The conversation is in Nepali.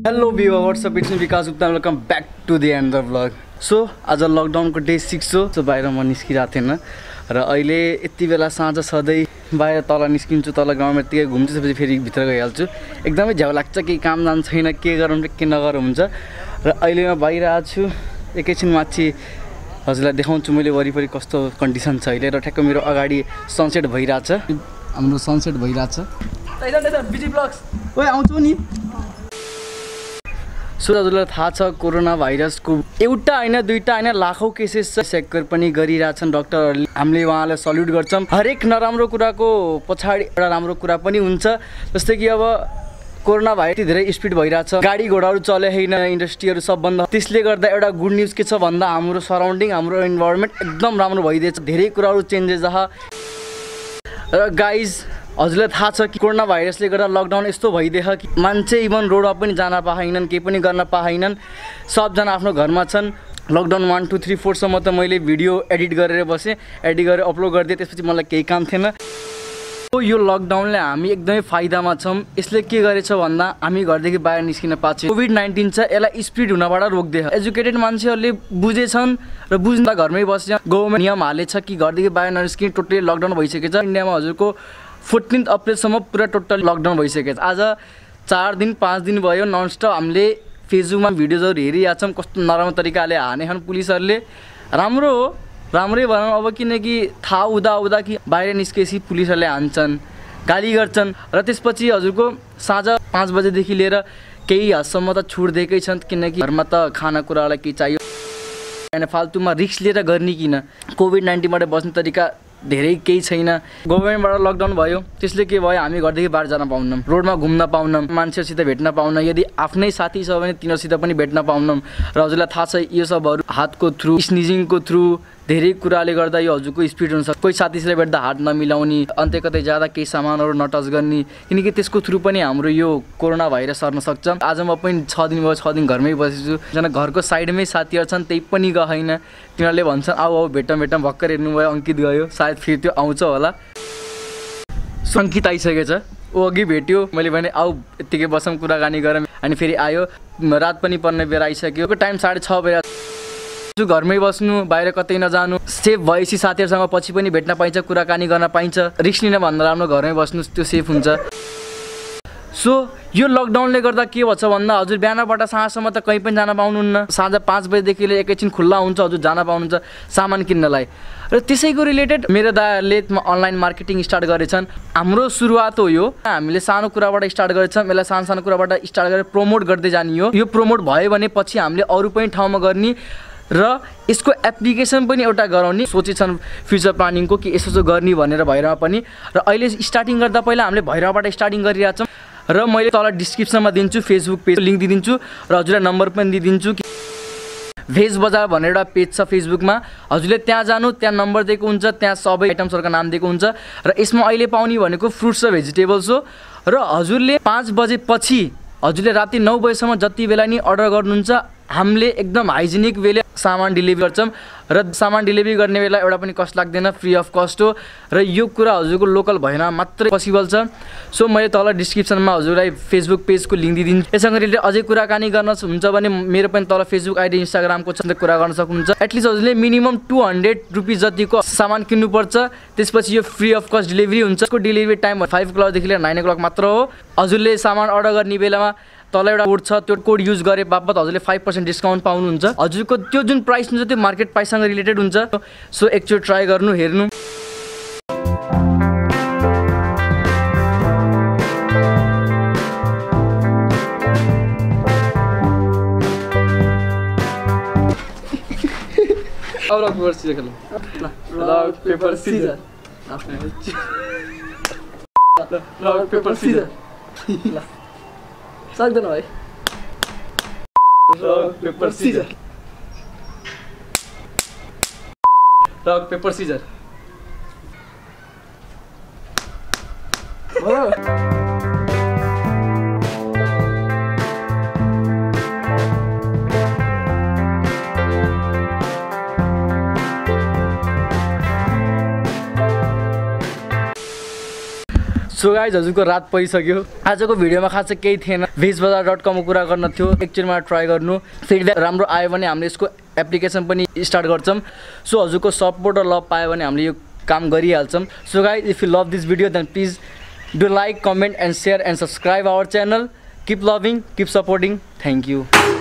Hello viewer, what's up? It's me Vikas Gupta. Welcome back to the end of the vlog. So आज लकडाउन को डे 6 हो. So बाहिर म निस्किरहेको थिएन र अहिले यति बेला साँझ सधैँ बाहिर तल निस्किन्छु, तल ग्राउन्डमा यतिकै घुम्छु, त्यसपछि फेरि भित्र गइहाल्छु. एकदमै झ्याउ लाग्छ, केही काम जान छैन, के गरौँ र के नगरौँ हुन्छ. र अहिले म बाहिर आएको छु. एकैछिन माथि हजुरलाई देखाउँछु मैले वरिपरि कस्तो कन्डिसन छ अहिले. र ठ्याक्क मेरो अगाडि सनसेट भइरहेछ. हाम्रो सनसेट भइरहेछ. बिजी ब्लग्स ओए आउँछौ नि. सो हजुरलाई थाहा छ कोरोना भाइरसको एउटा हैन दुईटा हैन लाखौं केसेस छ. सेक्टर पनि गरिरहेछन् डाक्टरहरूले. हामीले उहाँलाई सल्युट गर्छौं. हरेक नराम्रो कुराको पछाडी एउटा राम्रो कुरा पनि हुन्छ. जस्तै कि अब कोरोना भाइरस धेरै स्पिड भइरहेछ, गाडी घोडाहरू चले हैन, इन्डस्ट्रीहरू सब बन्द. त्यसले गर्दा एउटा गुड न्यूज के छ भन्दा हाम्रो सराउन्डिङ, हाम्रो इन्भाइरोमेन्ट एकदम राम्रो भइदिएछ. धेरै कुराहरू चेन्जेस छ. र गाइज हजुरलाई थाहा छ कि कोरोना भाइरसले गर्दा लकडाउन यस्तो भइदियो कि मान्छे इभन रोडमा पनि जान पाएनन्, केही पनि गर्न पाएनन्. सबजना आफ्नो घरमा छन्. लकडाउन 1 2 3 4 सम्म त मैले भिडियो एडिट गरेर बसेँ, एडिट गरेर अपलोड गरिदिएँ. त्यसपछि मलाई केही काम थिएन. यो लकडाउनले हामी एकदमै फाइदामा छौँ. यसले के गरेछ भन्दा हामी घरदेखि बाहिर निस्किन पाएको. कोभिड-19 छ, यसलाई स्प्रेड हुनबाट रोक्दै. एजुकेटेड मान्छेहरूले बुझेछन् र बुझ्दा घरमै बस्छ. गभर्नमेन्ट नियम हालेछ कि घरदेखि बाहिर ननिस्किने. टोटली लकडाउन भइसकेछ. इन्डियामा हजुरको 14 अप्रिलसम्म पुरा टोटल लकडाउन भइसकेछ. आज 4 दिन 5 दिन भयो ननस्टप हामीले फेसबुकमा भिडियोजहरू हेरिरहेको छौँ. कस्तो नराम्रो तरिकाले हानेछन् पुलिसहरूले. राम्रो हो, राम्रै भनौँ. अब किनकि थाहा हुँदा कि बाहिर निस्केपछि पुलिसहरूले हान्छन्, गाली गर्छन्. र त्यसपछि हजुरको साँझ 5 बजेदेखि लिएर केही हदसम्म त छुट दिएकै छन्. किनकि घरमा त खानाकुरालाई केही चाहियो. होइन फाल्तुमा रिस्क लिएर गर्ने किन. कोभिड-19बाट बस्ने तरिका धेरै केही छैन. गभर्नमेन्टबाट लकडाउन भयो, त्यसले के भयो हामी घरदेखि बाहिर जान पाउनौँ, रोडमा घुम्न पाउनौँ, मान्छेहरूसित भेट्न पाउन. यदि आफ्नै साथी छ भने तिनीहरूसित पनि भेट्न पाउनौँ. र हजुरलाई थाहा छ यो सबहरू हातको थ्रु, स्निजिङको थ्रु धेरै कुराले गर्दा यो हजुरको स्पिड हुन्छ. कोही साथीसित भेट्दा हात नमिलाउने, अन्त्य कतै जाँदा केही सामानहरू नटच गर्ने. किनकि त्यसको थ्रु पनि हाम्रो यो कोरोना भाइरस सर्न सक्छ. आज म पनि 6 दिन भयो, 6 दिन घरमै बसेछु. जना घरको साइडमै साथीहरू छन्, त्यही पनि गएन. तिनीहरूले भन्छन् आऊ भेटौँ. भर्खर हेर्नुभयो अंकित गयो, सायद फेरि त्यो आउँछ होला. अंकित आइसकेछ. ऊ अघि भेट्यो, मैले भने आऊ यत्तिकै बसौँ, कुराकानी गरौँ. अनि फेरि आयो. रात पनि पर्ने बेला आइसक्यो. टाइम 6:30 बजे. घरमै बस्नु, बाहिर कतै नजानु. सेफ भएपछि साथीहरूसँग पछि पनि भेट्न पाइन्छ, कुराकानी गर्न पाइन्छ. रिस्क लिन भन्दा राम्रो घरमै बस्नु, त्यो सेफ हुन्छ. सो यो लकडाउनले गर्दा के भन्छ भन्दा हजुर बिहानबाट साँझसम्म त कहीँ पनि जान पाउनुहुन्न. साँझ 5 बजेदेखि एकैछिन खुल्ला हुन्छ, हजुर जान पाउनुहुन्छ सामान किन्नलाई. र त्यसैको रिलेटेड मेरो दाइहरूले अनलाइन मार्केटिङ स्टार्ट गरेछन्. हाम्रो सुरुवात हो यो. हामीले सानो कुराबाट स्टार्ट गरेछौँ. यसलाई सानो कुराबाट स्टार्ट गरेर प्रमोट गर्दै जाने हो. यो प्रमोट भयो भने पछि हामीले अरू पनि ठाउँमा गर्ने र यसको एप्लिकेसन पनि एउटा गराउने सोचेछन् फ्युचर प्लानिङको कि यसो गर्ने भनेर भैरवमा पनि. र अहिले स्टार्टिङ गर्दा पहिला हामीले भैरवबाट स्टार्टिङ गरिरहेछौँ. र मैले तल डिस्क्रिप्सनमा दिन्छु फेसबुक पेज लिङ्क दिइदिन्छु र हजुरलाई नम्बर पनि दिइदिन्छु. कि भेज बजार भनेर एउटा पेज छ फेसबुकमा, हजुरले त्यहाँ जानु. त्यहाँ नम्बर दिएको हुन्छ, त्यहाँ सबै आइटम्सहरूको नाम दिएको हुन्छ. र यसमा अहिले पाउने भनेको फ्रुट्स र भेजिटेबल्स हो. र हजुरले 5 बजेपछि हजुरले राति 9 बजेसम्म जति बेला नि अर्डर गर्नुहुन्छ हामीले एकदम हाइजेनिक वेले सामान डेलिभरी गर्छौँ. र सामान डेलिभरी गर्ने बेला एउटा पनि कस्ट लाग्दैन, फ्री अफ कस्ट हो. र यो कुरा हजुरको लोकल भएन मात्रै पोसिबल छ. सो मैले तल डिस्क्रिप्सनमा हजुरलाई फेसबुक पेजको लिङ्क दिइदिन्छु. यससँग रिलेटेड अझै कुराकानी गर्न हुन्छ भने मेरो पनि तल फेसबुक आइडी, इन्स्टाग्रामको छ, कुरा गर्न सक्नुहुन्छ. एटलिस्ट हजुरले मिनिमम 200 रुपियाँ जतिको सामान किन्नुपर्छ. त्यसपछि यो फ्री अफ कस्ट डेलिभरी हुन्छ. यसको डेलिभरी टाइम 5 o'clockदेखि लिएर 9 o'clock मात्र हो. हजुरले सामान अर्डर गर्ने बेलामा तल एउटा कोड छ, त्यो कोड युज गरे बापत हजुरले 5% डिस्काउन्ट पाउनुहुन्छ. हजुरको त्यो जुन प्राइस हुन्छ त्यो मार्केट प्राइससँग रिलेटेड हुन्छ. सो एकचोटि ट्राई गर्नु, हेर्नु. अब रक पेपर सिजर खेलौँ. Rock paper scissor. Rock paper scissor. ल सक्दैन भाइ. Rock paper scissor. Rock paper scissor. So guys हजुरको रात परिसक्यो। आजको भिडियोमा खास चाहिँ केही थिएन, भेजबजार.com को कुरा गर्न थियो। एकचोटिमा ट्राई गर्नु, फिडब्याक राम्रो आयो भने हामीले यसको एप्लिकेसन पनि स्टार्ट गर्छौँ। सो हजुरको सपोर्ट र लभ पायो भने हामीले यो काम गरिहाल्छौँ। So guys if you love this video then please do like, comment and share and subscribe our channel. Keep loving, keep supporting. Thank you.